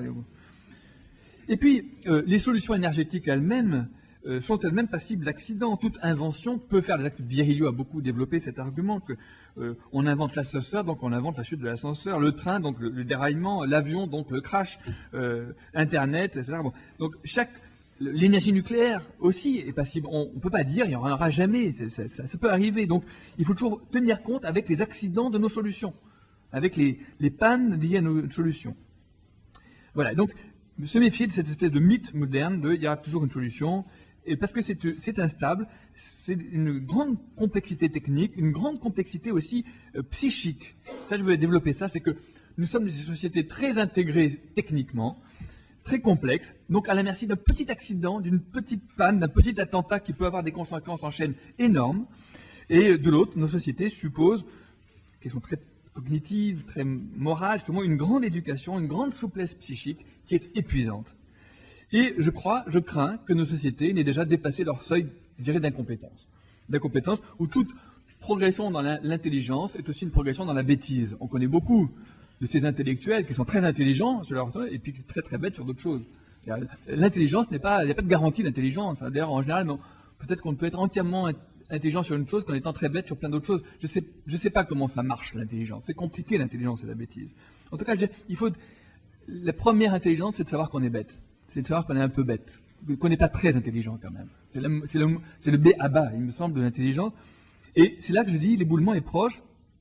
A: Et puis, euh, les solutions énergétiques elles-mêmes euh, sont elles-mêmes passibles d'accidents. Toute invention peut faire des actes. Virilio a beaucoup développé cet argument que euh, on invente l'ascenseur, donc on invente la chute de l'ascenseur, le train, donc le, le déraillement, l'avion, donc le crash, euh, Internet, et cetera. Bon. Donc chaque l'énergie nucléaire aussi est passible. On ne peut pas dire, il n'y en aura jamais, ça, ça, ça peut arriver. Donc il faut toujours tenir compte avec les accidents de nos solutions, avec les, les pannes liées à nos solutions. Voilà, donc se méfier de cette espèce de mythe moderne de il y a toujours une solution, et parce que c'est instable, c'est une grande complexité technique, une grande complexité aussi euh, psychique. Ça, je veux développer ça, c'est que nous sommes des sociétés très intégrées techniquement, très complexe, donc à la merci d'un petit accident, d'une petite panne, d'un petit attentat qui peut avoir des conséquences en chaîne énormes. Et de l'autre, nos sociétés supposent, qu'elles sont très cognitives, très morales, justement une grande éducation, une grande souplesse psychique qui est épuisante. Et je crois, je crains que nos sociétés n'aient déjà dépassé leur seuil, je dirais, d'incompétence. D'incompétence où toute progression dans l'intelligence est aussi une progression dans la bêtise. On connaît beaucoup de ces intellectuels qui sont très intelligents sur leur et puis très très bêtes sur d'autres choses. L'intelligence n'est pas, il n'y a pas de garantie d'intelligence. Hein. D'ailleurs, en général, peut-être qu'on peut être entièrement intelligent sur une chose qu'en étant très bête sur plein d'autres choses. Je sais, je sais pas comment ça marche l'intelligence. C'est compliqué l'intelligence et la bêtise. En tout cas, je dirais, il faut la première intelligence, c'est de savoir qu'on est bête. C'est de savoir qu'on est un peu bête, qu'on n'est pas très intelligent quand même. C'est le, le, le B à bas, il me semble, de l'intelligence. Et c'est là que je dis, l'éboulement est proche.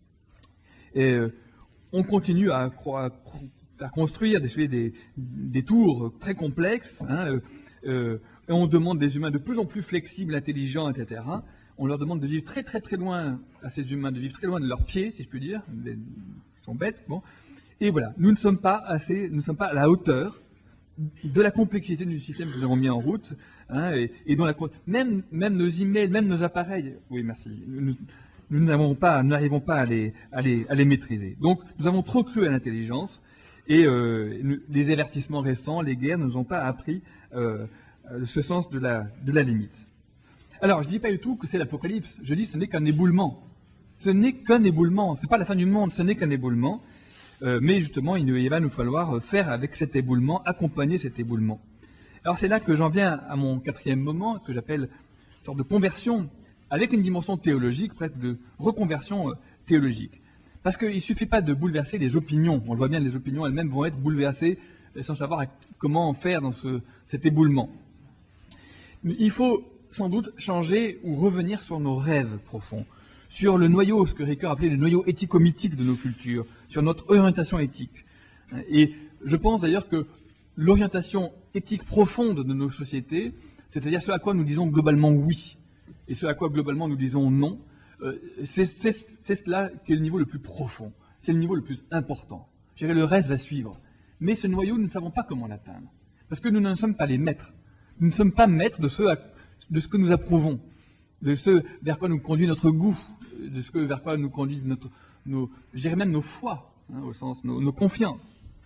A: Et euh, on continue à, à, à construire des, des, des tours très complexes, hein, euh, et on demande des humains de plus en plus flexibles, intelligents, et cetera. On leur demande de vivre très très très loin, à ces humains, de vivre très loin de leurs pieds, si je puis dire. Ils sont bêtes, bon. Et voilà, nous ne sommes pas assez, nous ne sommes pas à la hauteur de la complexité du système que nous avons mis en route, hein, et, et dont la, même, même nos emails, même nos appareils, oui merci, nous, nous n'avons pas, n'arrivons pas à les, à, les, à les maîtriser. Donc nous avons trop cru à l'intelligence, et euh, nous, les avertissements récents, les guerres, ne nous ont pas appris euh, ce sens de la, de la limite. Alors je ne dis pas du tout que c'est l'apocalypse, je dis que ce n'est qu'un éboulement. Ce n'est qu'un éboulement, ce n'est pas la fin du monde, ce n'est qu'un éboulement. Euh, mais justement, il va nous falloir faire avec cet éboulement, accompagner cet éboulement. Alors c'est là que j'en viens à mon quatrième moment, que j'appelle une sorte de conversion, avec une dimension théologique, presque de reconversion euh, théologique. Parce qu'il ne suffit pas de bouleverser les opinions. On le voit bien, les opinions elles-mêmes vont être bouleversées euh, sans savoir comment faire dans ce, cet éboulement. Mais il faut sans doute changer ou revenir sur nos rêves profonds, sur le noyau, ce que Ricoeur appelait le noyau éthico-mythique de nos cultures, sur notre orientation éthique. Et je pense d'ailleurs que l'orientation éthique profonde de nos sociétés, c'est-à-dire ce à quoi nous disons globalement oui, et ce à quoi globalement nous disons non, euh, c'est cela qui est le niveau le plus profond, c'est le niveau le plus important. Je dirais le reste va suivre. Mais ce noyau, nous ne savons pas comment l'atteindre, parce que nous ne sommes pas les maîtres. Nous ne sommes pas maîtres de ce, à, de ce que nous approuvons, de ce vers quoi nous conduit notre goût, de ce que, vers quoi nous conduisent notre, nos, je dirais même nos foi, hein, au sens, nos, nos confiances.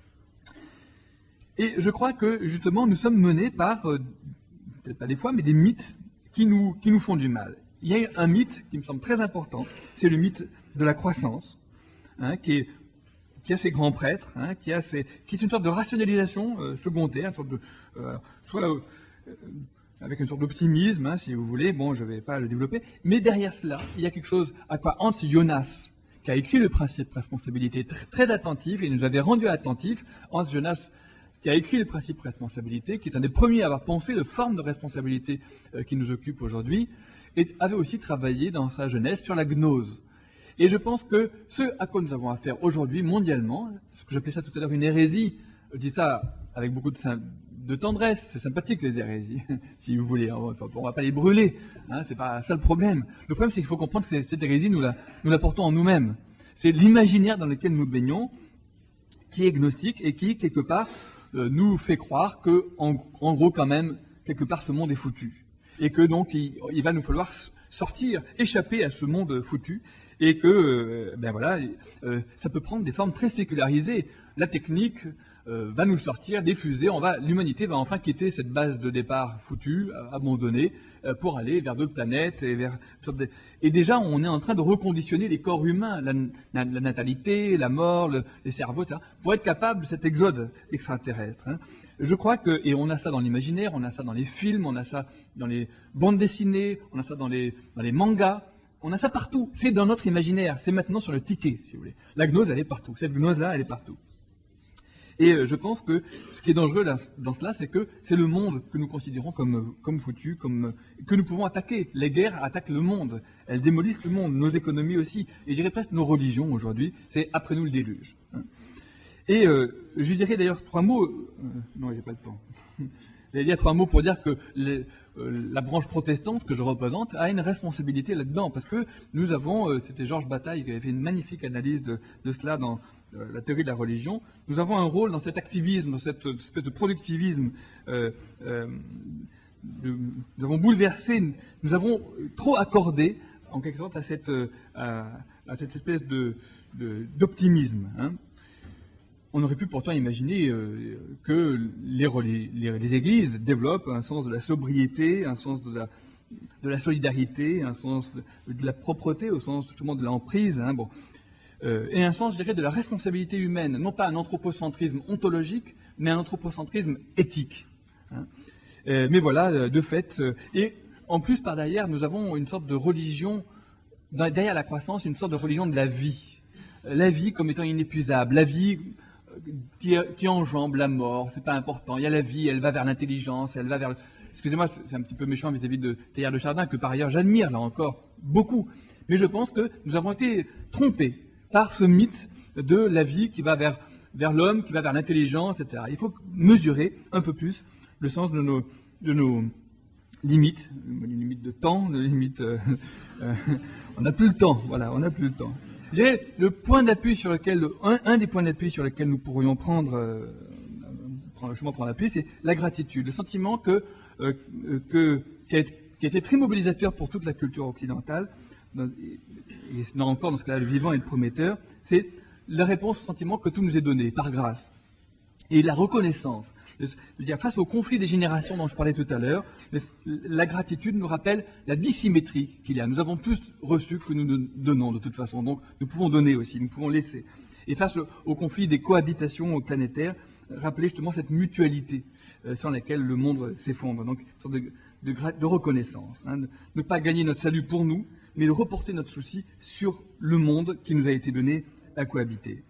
A: Et je crois que, justement, nous sommes menés par, euh, peut-être pas des fois, mais des mythes qui nous, qui nous font du mal. Il y a un mythe qui me semble très important, c'est le mythe de la croissance, hein, qui, est, qui a ses grands prêtres, hein, qui, a ses, qui est une sorte de rationalisation euh, secondaire, une sorte de, euh, soit, euh, avec une sorte d'optimisme, hein, si vous voulez. Bon, je ne vais pas le développer. Mais derrière cela, il y a quelque chose à quoi Hans Jonas, qui a écrit le principe de responsabilité, très, très attentif, et il nous avait rendu attentifs. Hans Jonas, qui a écrit le principe de responsabilité, qui est un des premiers à avoir pensé de forme de responsabilité euh, qui nous occupe aujourd'hui, et avait aussi travaillé dans sa jeunesse sur la gnose. Et je pense que ce à quoi nous avons affaire aujourd'hui, mondialement, ce que j'appelais ça tout à l'heure une hérésie, je dis ça avec beaucoup de, de tendresse, c'est sympathique les hérésies, si vous voulez, enfin, on ne va pas les brûler, hein, c'est pas ça le problème. Le problème, c'est qu'il faut comprendre que cette hérésie, nous la, nous la portons en nous-mêmes. C'est l'imaginaire dans lequel nous baignons, qui est gnostique et qui, quelque part, euh, nous fait croire que, en, en gros, quand même, quelque part, ce monde est foutu. Et que donc, il, il va nous falloir sortir, échapper à ce monde foutu. Et que, euh, ben voilà, euh, ça peut prendre des formes très sécularisées. La technique euh, va nous sortir des fusées, on va, l'humanité va enfin quitter cette base de départ foutue, abandonnée, euh, pour aller vers d'autres planètes. Et, vers, et déjà, on est en train de reconditionner les corps humains, la, la, la natalité, la mort, le, les cerveaux, et cetera, pour être capable de cet exode extraterrestre. Hein. Je crois que, et on a ça dans l'imaginaire, on a ça dans les films, on a ça dans les bandes dessinées, on a ça dans les, dans les mangas. On a ça partout. C'est dans notre imaginaire. C'est maintenant sur le ticket, si vous voulez. La gnose, elle est partout. Cette gnose-là, elle est partout. Et euh, je pense que ce qui est dangereux là, dans cela, c'est que c'est le monde que nous considérons comme, comme foutu, comme, que nous pouvons attaquer. Les guerres attaquent le monde. Elles démolissent le monde, nos économies aussi. Et je dirais presque nos religions aujourd'hui. C'est après nous le déluge. Hein. Et euh, je dirais d'ailleurs trois mots. Euh, non, j'ai pas le temps. J'allais dire trois mots pour dire que les, euh, la branche protestante que je représente a une responsabilité là-dedans, parce que nous avons, euh, c'était Georges Bataille qui avait fait une magnifique analyse de, de cela dans euh, la théorie de la religion, nous avons un rôle dans cet activisme, dans cette espèce de productivisme. Euh, euh, de, nous avons bouleversé, nous avons trop accordé, en quelque sorte, à cette, à, à cette espèce de, de, d'optimisme. Hein. On aurait pu pourtant imaginer euh, que les, les, les églises développent un sens de la sobriété, un sens de la, de la solidarité, un sens de, de la propreté, au sens justement de l'emprise, hein, bon. euh, et un sens, je dirais, de la responsabilité humaine, non pas un anthropocentrisme ontologique, mais un anthropocentrisme éthique. Hein. Euh, mais voilà, de fait, euh, et en plus par derrière, nous avons une sorte de religion, derrière la croissance, une sorte de religion de la vie. La vie comme étant inépuisable, la vie Qui, qui enjambe la mort, c'est pas important. Il y a la vie, elle va vers l'intelligence, elle va vers... Le... Excusez-moi, c'est un petit peu méchant vis-à-vis de Teilhard de Chardin, que par ailleurs j'admire, là encore, beaucoup. Mais je pense que nous avons été trompés par ce mythe de la vie qui va vers, vers l'homme, qui va vers l'intelligence, et cetera. Il faut mesurer un peu plus le sens de nos, de nos limites, les limites de temps, les limites... Euh, euh, on n'a plus le temps, voilà, on n'a plus le temps. Je dirais, le point d'appui sur lequel, un, un des points d'appui sur lesquels nous pourrions prendre, euh, prendre, prendre appui, c'est la gratitude, le sentiment que, euh, que, qui, a, qui a été très mobilisateur pour toute la culture occidentale, dans, et, et non encore dans ce cas-là, le vivant et le prometteur, c'est la réponse au sentiment que tout nous est donné, par grâce. Et la reconnaissance. Je veux dire, face au conflit des générations dont je parlais tout à l'heure, la gratitude nous rappelle la dissymétrie qu'il y a. Nous avons plus reçu que nous donnons de toute façon. Donc nous pouvons donner aussi, nous pouvons laisser. Et face au, au conflit des cohabitations planétaires, rappeler justement cette mutualité euh, sur laquelle le monde s'effondre. Donc une sorte de, de, de reconnaissance. Hein, de ne pas gagner notre salut pour nous, mais de reporter notre souci sur le monde qui nous a été donné à cohabiter.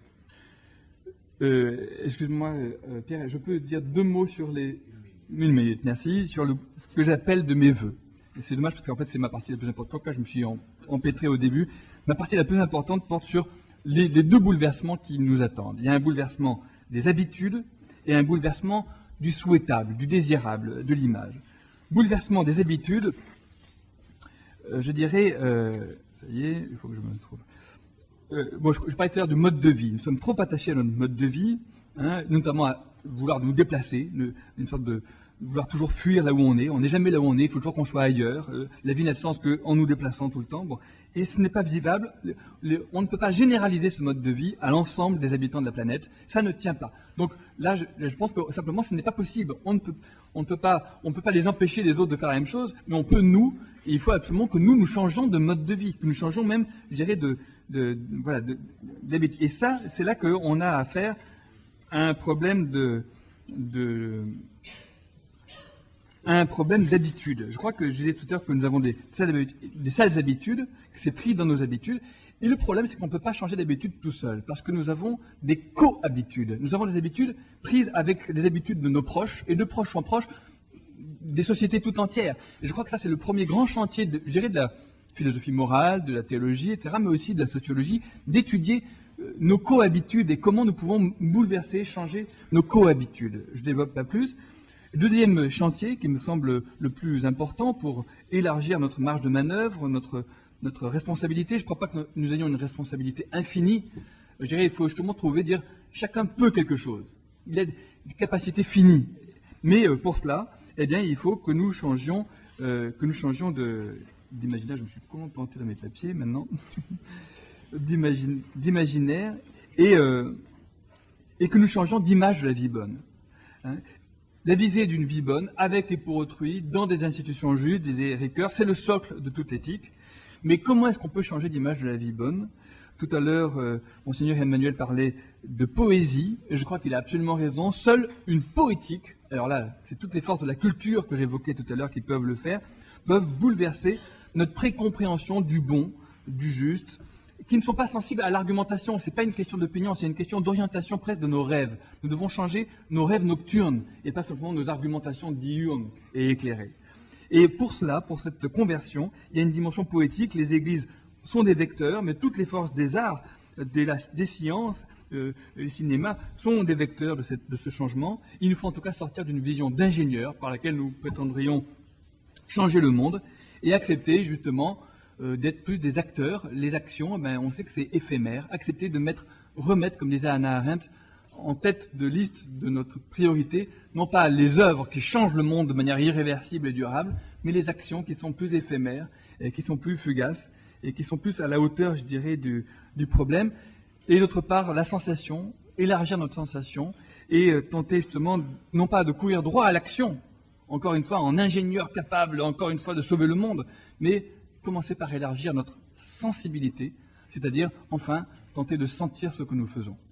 A: Euh, excuse-moi, euh, Pierre, je peux dire deux mots sur les... Une minute, merci. Sur le, ce que j'appelle de mes vœux. Et c'est dommage parce qu'en fait, c'est ma partie la plus importante. Là, je me suis en, empêtré au début. Ma partie la plus importante porte sur les, les deux bouleversements qui nous attendent. Il y a un bouleversement des habitudes et un bouleversement du souhaitable, du désirable, de l'image. Bouleversement des habitudes, euh, je dirais... Euh, ça y est, il faut que je me trouve... Euh, bon, je, je parlais tout à l'heure du mode de vie. Nous sommes trop attachés à notre mode de vie, hein, notamment à vouloir nous déplacer, une, une sorte de vouloir toujours fuir là où on est. On n'est jamais là où on est, il faut toujours qu'on soit ailleurs. Euh, la vie n'a de sens qu'en nous déplaçant tout le temps. Bon. Et ce n'est pas vivable. Le, le, on ne peut pas généraliser ce mode de vie à l'ensemble des habitants de la planète. Ça ne tient pas. Donc là, je, je pense que simplement, ce n'est pas possible. On ne peut, on ne peut pas, on ne peut pas les empêcher les autres de faire la même chose, mais on peut nous. Et il faut absolument que nous nous changeons de mode de vie, que nous changeons même, je dirais, de De, de, voilà, de, et ça, c'est là qu'on a affaire à un problème de, de, à un problème d'habitude. Je crois que je disais tout à l'heure que nous avons des sales, des sales habitudes, que c'est pris dans nos habitudes. Et le problème, c'est qu'on ne peut pas changer d'habitude tout seul, parce que nous avons des co-habitudes. Nous avons des habitudes prises avec des habitudes de nos proches, et de proche en proche, des sociétés tout entières. Et je crois que ça, c'est le premier grand chantier, de, je dirais, de la philosophie morale, de la théologie, et cetera, mais aussi de la sociologie, d'étudier nos co-habitudes et comment nous pouvons bouleverser, changer nos co-habitudes. Je ne développe pas plus. Deuxième chantier qui me semble le plus important pour élargir notre marge de manœuvre, notre, notre responsabilité. Je ne crois pas que nous ayons une responsabilité infinie. Je dirais qu'il faut justement trouver, dire, chacun peut quelque chose. Il a des capacités finies. Mais euh, pour cela, eh bien, il faut que nous changions, euh, que nous changions de, d'imaginaire. Je me suis contenté dans mes papiers maintenant. d'imaginaire et, euh, et que nous changions d'image de la vie bonne. Hein. La visée d'une vie bonne, avec et pour autrui, dans des institutions justes, disait Ricoeur, c'est le socle de toute éthique. Mais comment est-ce qu'on peut changer d'image de la vie bonne? Tout à l'heure, euh, Monseigneur Emmanuel parlait de poésie, et je crois qu'il a absolument raison. Seule une poétique, alors là, c'est toutes les forces de la culture que j'évoquais tout à l'heure qui peuvent le faire, peuvent bouleverser notre précompréhension du bon, du juste, qui ne sont pas sensibles à l'argumentation. Ce n'est pas une question d'opinion, c'est une question d'orientation presque de nos rêves. Nous devons changer nos rêves nocturnes et pas simplement nos argumentations diurnes et éclairées. Et pour cela, pour cette conversion, il y a une dimension poétique. Les églises sont des vecteurs, mais toutes les forces des arts, des, des sciences, euh, le cinéma sont des vecteurs de, cette, de ce changement. Il nous faut en tout cas sortir d'une vision d'ingénieur par laquelle nous prétendrions changer le monde et accepter justement Euh, d'être plus des acteurs. Les actions, eh ben, on sait que c'est éphémère. Accepter de mettre, remettre, comme disait Hannah Arendt, en tête de liste de notre priorité, non pas les œuvres qui changent le monde de manière irréversible et durable, mais les actions qui sont plus éphémères, et qui sont plus fugaces, et qui sont plus à la hauteur, je dirais, du, du problème. Et d'autre part, la sensation, élargir notre sensation, et euh, tenter justement, non pas de courir droit à l'action, encore une fois, en ingénieur capable, encore une fois, de sauver le monde, mais commencer par élargir notre sensibilité, c'est-à-dire, enfin, tenter de sentir ce que nous faisons.